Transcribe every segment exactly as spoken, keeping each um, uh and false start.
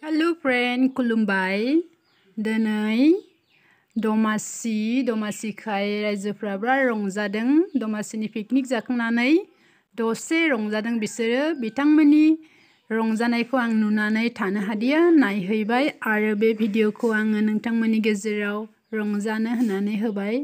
Hello friend खुलुमबाय दिनै दमासि दमासिखाय रायजोफ्रा बिराद रंजादों दमासिनि पिकनिक जाखांनानै दसे रंजादों बिसोरो बिथांमोननि रंजानायखौ आं नुनानै थानो हादिया नायहैबाय आरो बे भिडिअखौ आङो नोंथांमोननि गेजेराव रंजानो होनानै होबाय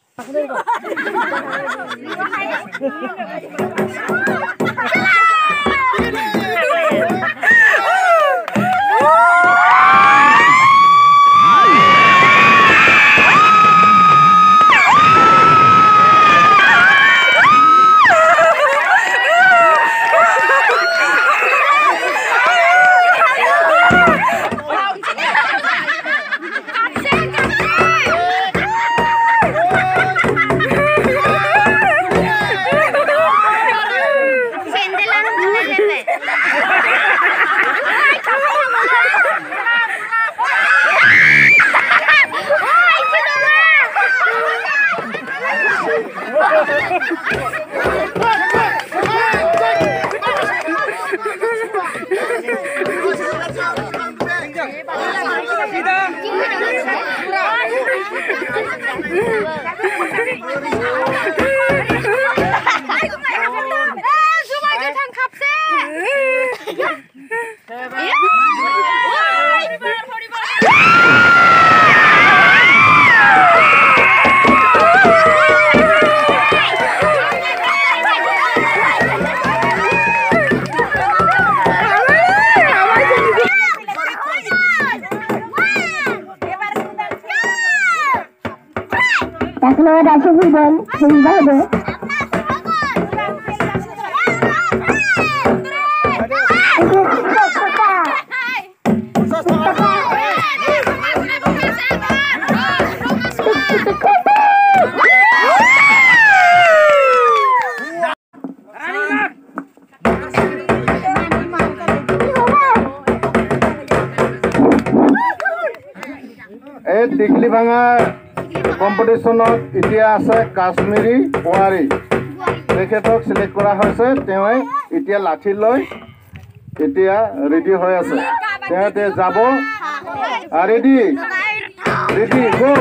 Taklo rasa football, sehingga ada. Eh, टिकली भांगा কম্পিটিশনত এতিয়া আছে কাশ্মীৰী পোৱাৰী তেখেতক সিলেক্ট কৰা হৈছে তেওঁ এতিয়া লাঠি লৈ এতিয়া ৰেডি হৈ আছে তেতে যাব ৰেডি ৰেডি গো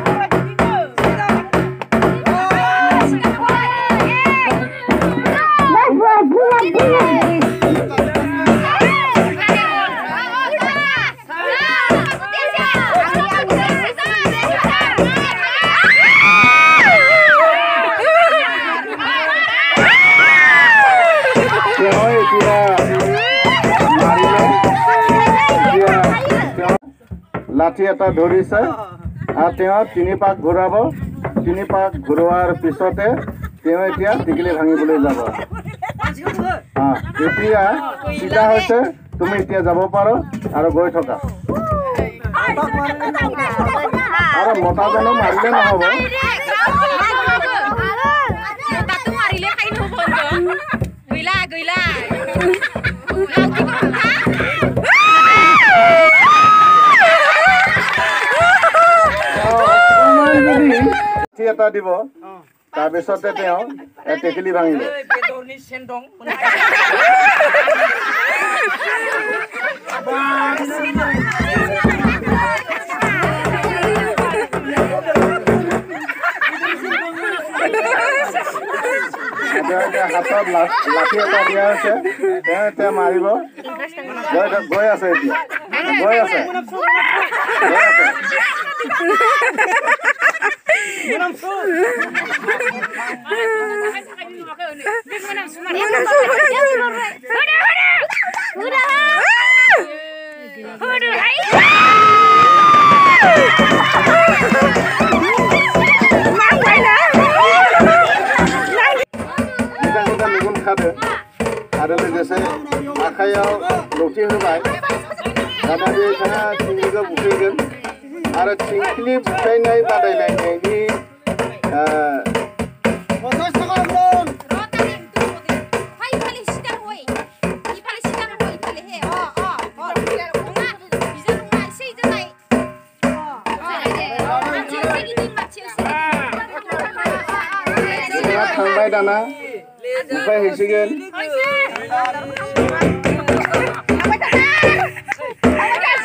লাঠি এটা ধৰিছে আৰু তেওঁ তিনি পাক ঘূৰাব তিনি পাক ঘূৰোৱাৰ পিছতে তেওঁ এতিয়া টিকলি ভাঙিবলৈ যাব হা এতিয়া চিধা হৈছে তুমি এতিয়া যাব পাৰো আৰু গৈ থকা আৰু মতাজনক মাৰিলে নহব মতাটো মাৰিলে খাই নহব গইলা গইলা এটা দিব তাৰ পিছতে তেওঁ টেকেলি ভাঙিব হাতত লাঠি এটা দিয়া হৈছে তেওঁ এতিয়া মাৰিব গৈ আছে এতিয়া গৈ আছে গৈ আছে Manam su. Manam su. Manam su. Udah, udah. Udah. Udah, hai. Mana? Kita kita minum kado. Ada legase akhayaw roti hobai. Kada dia kana tinggal bukegan. Ada tingkli bukainai badailainai. थांबाय दाना ओमफ्राय हैसिगोन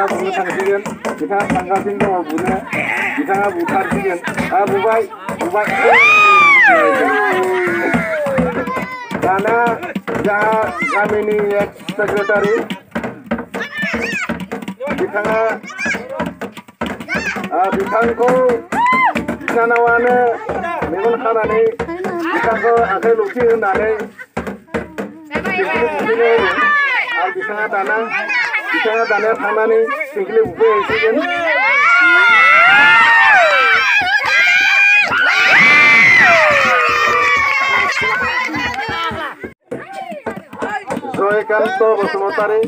बुनो थांसिगोन बिथाङा थांगासिनो दङ बुनो बिथाङा बुथारसिगोन आ बुबाय बुबाय दाना जाहा गामिनि एक्स सेक्रेटारि बिथाङा बिथांखौ बिनानावानो मेगन खानानै बिथांखौ आखाइ लौथि होनानै थिंख्लि बुफैनो होयो आरो बिथाङा दाना बिथाङा दाना थांनानै थिंख्लि बुफैहैसिगोन जयकान्त बसुमतारी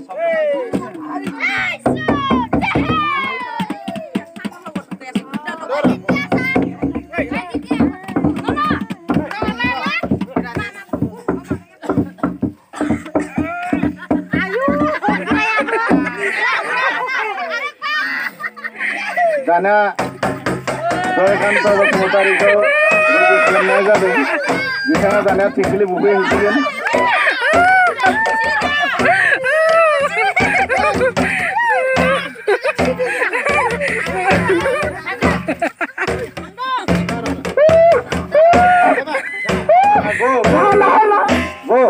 दाना जयकान्त बसुमतारीखौ रुजु खालामनाय जादों बिथाङा दाना थिंख्लि बुफैहैसिगोन Go, go, go.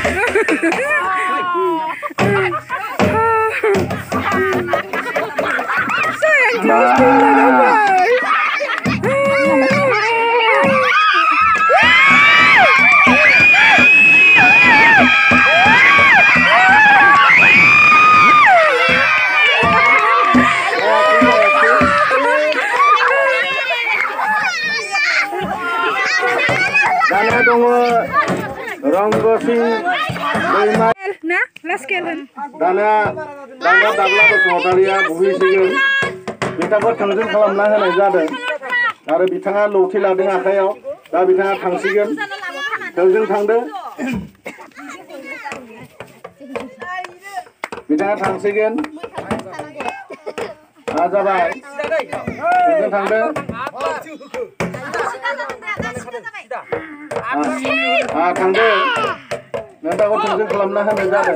Dana dong Ronggosi दैमा ना लास्ट केलन दाना दाना दाब्ला बसुमतारिया बुहैसिगोन बिथांखौ थोंजों खालामना होनाय जादों आरो बिथाङा लौथि लादों आखायाव दा बिथाङा थांसिगोन थोंजों थांदों बिथाङा थांसिगोन आ जाबाय थोंजों थांदों आ थांदों नोंथांखौ थोंजों खालामना होनाय जादों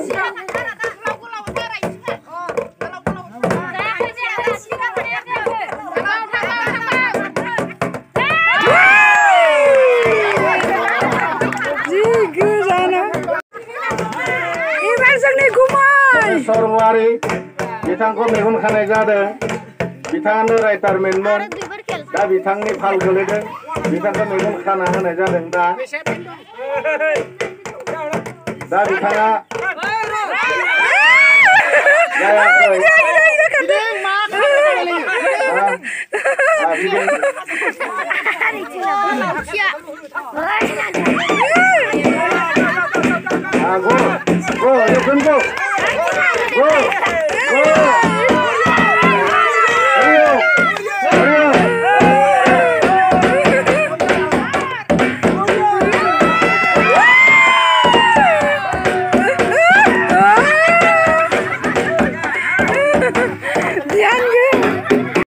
सरवारी बिथांखौ मेगन खानाय जादों बिथाङानो राइटारमेनमोन दा बिथांनि फाल गोलैदों बिथांखौ मेगन खाना होनाय जादों दा दा बिथाङा जायाखै go go you can go go go Jangan